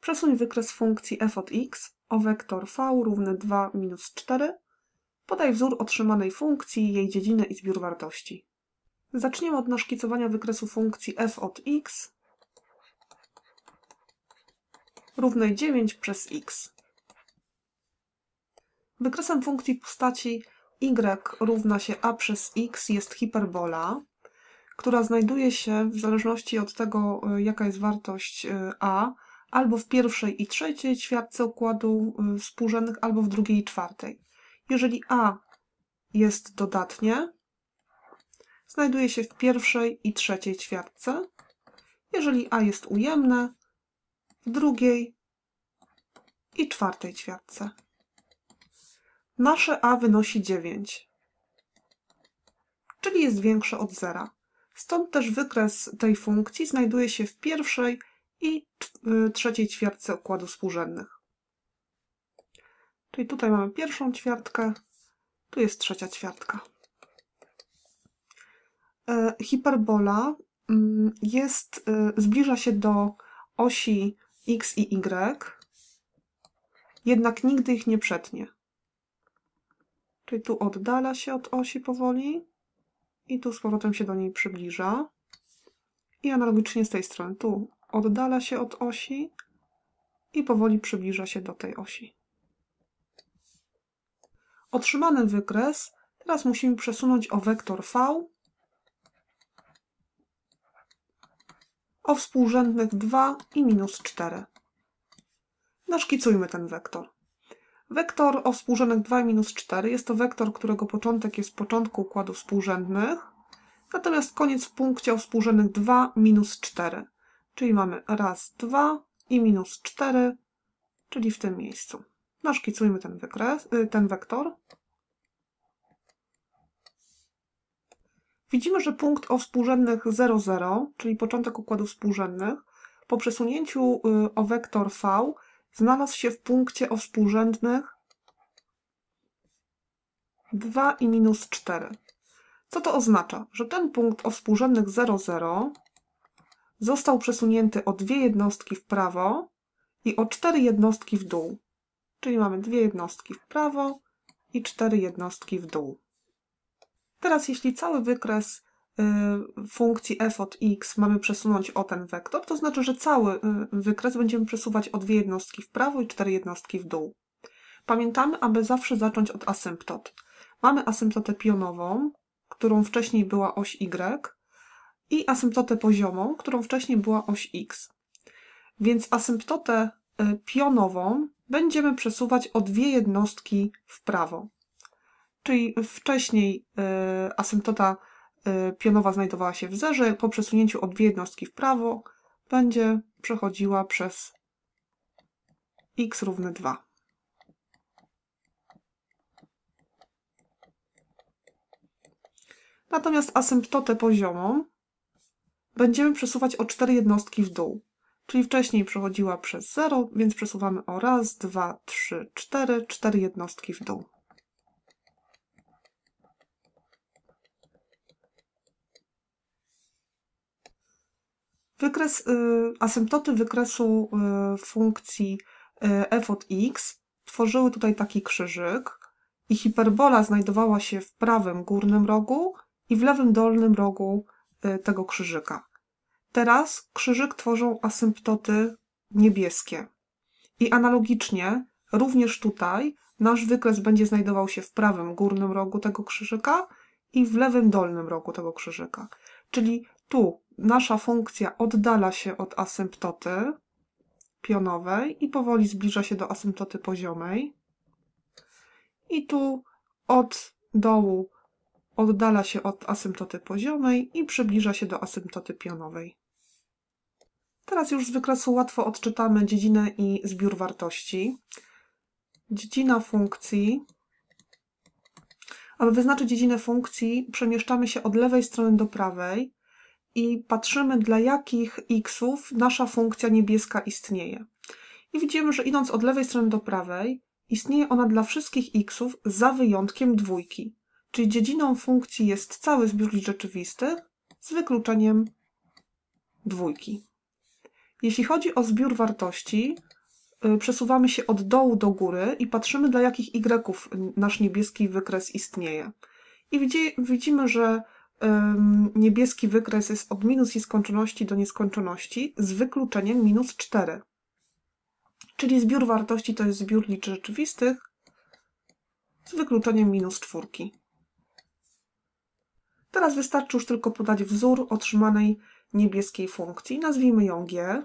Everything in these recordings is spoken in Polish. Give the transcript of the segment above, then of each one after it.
Przesuń wykres funkcji f od x o wektor v równy 2 minus 4. Podaj wzór otrzymanej funkcji, jej dziedzinę i zbiór wartości. Zaczniemy od naszkicowania wykresu funkcji f od x równej 9 przez x. Wykresem funkcji postaci y równa się a przez x jest hiperbola, która znajduje się w zależności od tego, jaka jest wartość a, albo w pierwszej i trzeciej ćwiartce układu współrzędnych, albo w drugiej i czwartej. Jeżeli a jest dodatnie, znajduje się w pierwszej i trzeciej ćwiartce. Jeżeli a jest ujemne, w drugiej i czwartej ćwiartce. Nasze a wynosi 9, czyli jest większe od zera. Stąd też wykres tej funkcji znajduje się w pierwszej i trzeciej ćwiartce układu współrzędnych. Czyli tutaj mamy pierwszą ćwiartkę, tu jest trzecia ćwiartka. Hiperbola zbliża się do osi x i y, jednak nigdy ich nie przetnie. Czyli tu oddala się od osi powoli i tu z powrotem się do niej przybliża. I analogicznie z tej strony. Tu oddala się od osi i powoli przybliża się do tej osi. Otrzymany wykres teraz musimy przesunąć o wektor v o współrzędnych 2 i minus 4. Naszkicujmy ten wektor. Wektor o współrzędnych 2 i minus 4 jest to wektor, którego początek jest w początku układu współrzędnych, natomiast koniec w punkcie o współrzędnych 2 minus 4. Czyli mamy raz, 2 i minus 4, czyli w tym miejscu. Naszkicujmy ten wektor. Widzimy, że punkt o współrzędnych 0, 0, czyli początek układu współrzędnych, po przesunięciu o wektor v znalazł się w punkcie o współrzędnych 2 i minus 4. Co to oznacza? Że ten punkt o współrzędnych 0, 0 został przesunięty o 2 jednostki w prawo i o 4 jednostki w dół. Czyli mamy 2 jednostki w prawo i 4 jednostki w dół. Teraz jeśli cały wykres funkcji f od x mamy przesunąć o ten wektor, to znaczy, że cały wykres będziemy przesuwać o 2 jednostki w prawo i 4 jednostki w dół. Pamiętamy, aby zawsze zacząć od asymptoty. Mamy asymptotę pionową, którą wcześniej była oś y, i asymptotę poziomą, którą wcześniej była oś x. Więc asymptotę pionową będziemy przesuwać o 2 jednostki w prawo. Czyli wcześniej asymptota pionowa znajdowała się w zerze, po przesunięciu o 2 jednostki w prawo będzie przechodziła przez x równy 2. Natomiast asymptotę poziomą będziemy przesuwać o 4 jednostki w dół. Czyli wcześniej przechodziła przez 0, więc przesuwamy o raz, 2, 3, 4, 4 jednostki w dół. Asymptoty wykresu funkcji f od x tworzyły tutaj taki krzyżyk i hiperbola znajdowała się w prawym górnym rogu i w lewym dolnym rogu tego krzyżyka. Teraz krzyżyk tworzą asymptoty niebieskie. I analogicznie również tutaj nasz wykres będzie znajdował się w prawym górnym rogu tego krzyżyka i w lewym dolnym rogu tego krzyżyka. Czyli tu nasza funkcja oddala się od asymptoty pionowej i powoli zbliża się do asymptoty poziomej. I tu od dołu oddala się od asymptoty poziomej i przybliża się do asymptoty pionowej. Teraz już z wykresu łatwo odczytamy dziedzinę i zbiór wartości. Dziedzina funkcji. Aby wyznaczyć dziedzinę funkcji, przemieszczamy się od lewej strony do prawej i patrzymy, dla jakich x'ów nasza funkcja niebieska istnieje. I widzimy, że idąc od lewej strony do prawej, istnieje ona dla wszystkich x'ów za wyjątkiem dwójki. Czyli dziedziną funkcji jest cały zbiór liczb rzeczywistych z wykluczeniem dwójki. Jeśli chodzi o zbiór wartości, przesuwamy się od dołu do góry i patrzymy, dla jakich y nasz niebieski wykres istnieje. I widzimy, że niebieski wykres jest od minus nieskończoności do nieskończoności z wykluczeniem minus 4. Czyli zbiór wartości to jest zbiór liczb rzeczywistych z wykluczeniem minus 4. Teraz wystarczy już tylko podać wzór otrzymanej niebieskiej funkcji. Nazwijmy ją g.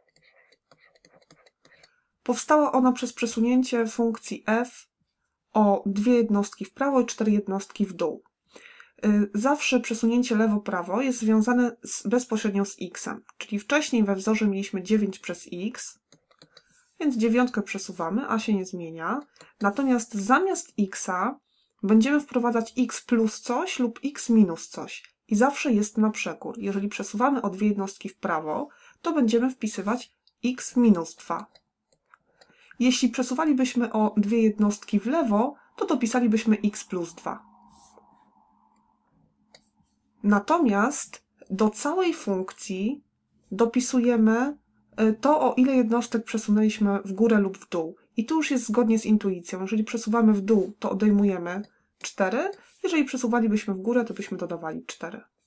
Powstała ona przez przesunięcie funkcji f o 2 jednostki w prawo i 4 jednostki w dół. Zawsze przesunięcie lewo-prawo jest związane bezpośrednio z x-em, czyli wcześniej we wzorze mieliśmy 9 przez x, więc 9 przesuwamy, a się nie zmienia. Natomiast zamiast x-a będziemy wprowadzać x plus coś lub x minus coś i zawsze jest na przekór. Jeżeli przesuwamy o 2 jednostki w prawo, to będziemy wpisywać x minus 2. Jeśli przesuwalibyśmy o 2 jednostki w lewo, to dopisalibyśmy x plus 2. Natomiast do całej funkcji dopisujemy to, o ile jednostek przesunęliśmy w górę lub w dół. I tu już jest zgodnie z intuicją. Jeżeli przesuwamy w dół, to odejmujemy 4. Jeżeli przesuwalibyśmy w górę, to byśmy dodawali 4.